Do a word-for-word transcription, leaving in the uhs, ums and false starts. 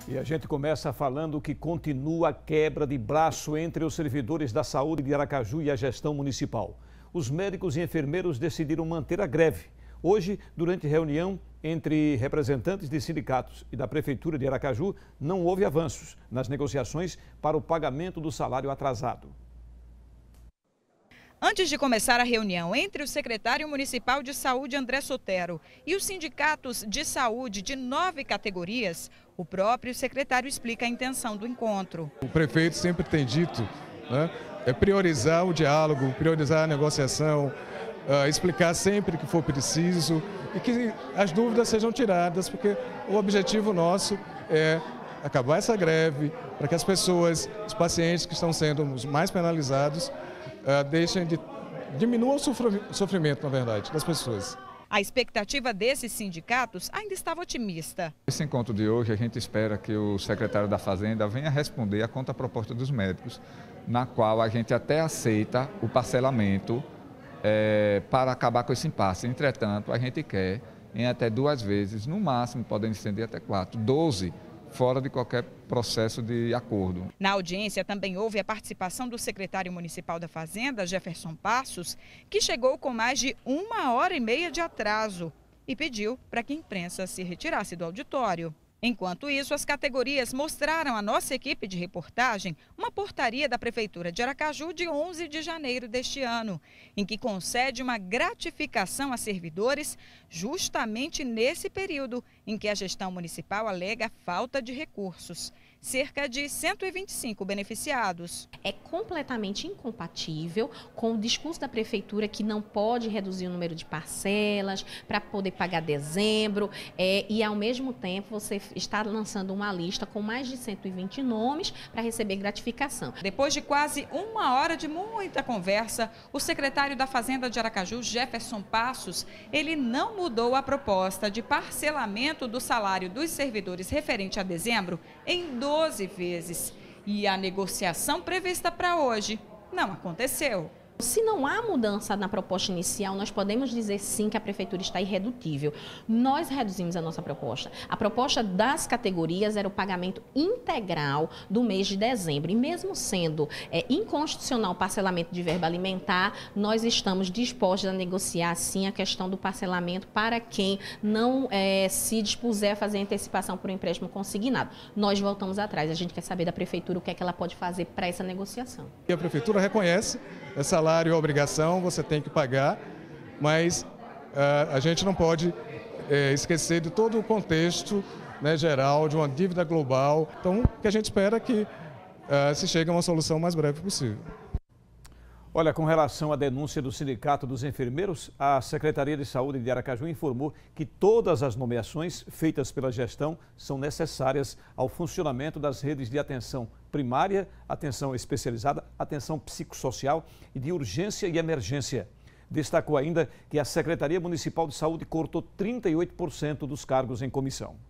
E a gente começa falando que continua a quebra de braço entre os servidores da saúde de Aracaju e a gestão municipal. Os médicos e enfermeiros decidiram manter a greve. Hoje, durante reunião entre representantes de sindicatos e da Prefeitura de Aracaju, não houve avanços nas negociações para o pagamento do salário atrasado. Antes de começar a reunião entre o secretário municipal de saúde, André Sotero, e os sindicatos de saúde de nove categorias, o próprio secretário explica a intenção do encontro. O prefeito sempre tem dito, né, é priorizar o diálogo, priorizar a negociação, uh, explicar sempre que for preciso e que as dúvidas sejam tiradas, porque o objetivo nosso é acabar essa greve para que as pessoas, os pacientes que estão sendo os mais penalizados, Uh, deixem de diminuir o sofrimento, na verdade, das pessoas. A expectativa desses sindicatos ainda estava otimista. Esse encontro de hoje, a gente espera que o secretário da Fazenda venha responder a contraproposta dos médicos, na qual a gente até aceita o parcelamento é, para acabar com esse impasse. Entretanto, a gente quer em até duas vezes, no máximo, podendo estender até quatro, doze, fora de qualquer processo de acordo. Na audiência também houve a participação do secretário municipal da Fazenda, Jefferson Passos, que chegou com mais de uma hora e meia de atraso e pediu para que a imprensa se retirasse do auditório. Enquanto isso, as categorias mostraram à nossa equipe de reportagem uma portaria da Prefeitura de Aracaju de onze de janeiro deste ano, em que concede uma gratificação a servidores justamente nesse período em que a gestão municipal alega falta de recursos. Cerca de cento e vinte e cinco beneficiados. É completamente incompatível com o discurso da Prefeitura que não pode reduzir o número de parcelas para poder pagar dezembro é, e, ao mesmo tempo, você está lançando uma lista com mais de cento e vinte nomes para receber gratificação. Depois de quase uma hora de muita conversa, o secretário da Fazenda de Aracaju, Jefferson Passos, ele não mudou a proposta de parcelamento do salário dos servidores referente a dezembro em doze vezes. E a negociação prevista para hoje não aconteceu. Se não há mudança na proposta inicial, nós podemos dizer sim que a Prefeitura está irredutível. Nós reduzimos a nossa proposta. A proposta das categorias era o pagamento integral do mês de dezembro. E mesmo sendo é, inconstitucional o parcelamento de verba alimentar, nós estamos dispostos a negociar sim a questão do parcelamento para quem não é, se dispuser a fazer antecipação por um empréstimo consignado. Nós voltamos atrás. A gente quer saber da Prefeitura o que é que ela pode fazer para essa negociação. E a Prefeitura reconhece essa salário é obrigação, você tem que pagar, mas uh, a gente não pode uh, esquecer de todo o contexto, né, geral, de uma dívida global. Então, o que a gente espera é que uh, se chegue a uma solução mais breve possível. Olha, com relação à denúncia do Sindicato dos Enfermeiros, a Secretaria de Saúde de Aracaju informou que todas as nomeações feitas pela gestão são necessárias ao funcionamento das redes de atenção primária, atenção especializada, atenção psicossocial e de urgência e emergência. Destacou ainda que a Secretaria Municipal de Saúde cortou trinta e oito por cento dos cargos em comissão.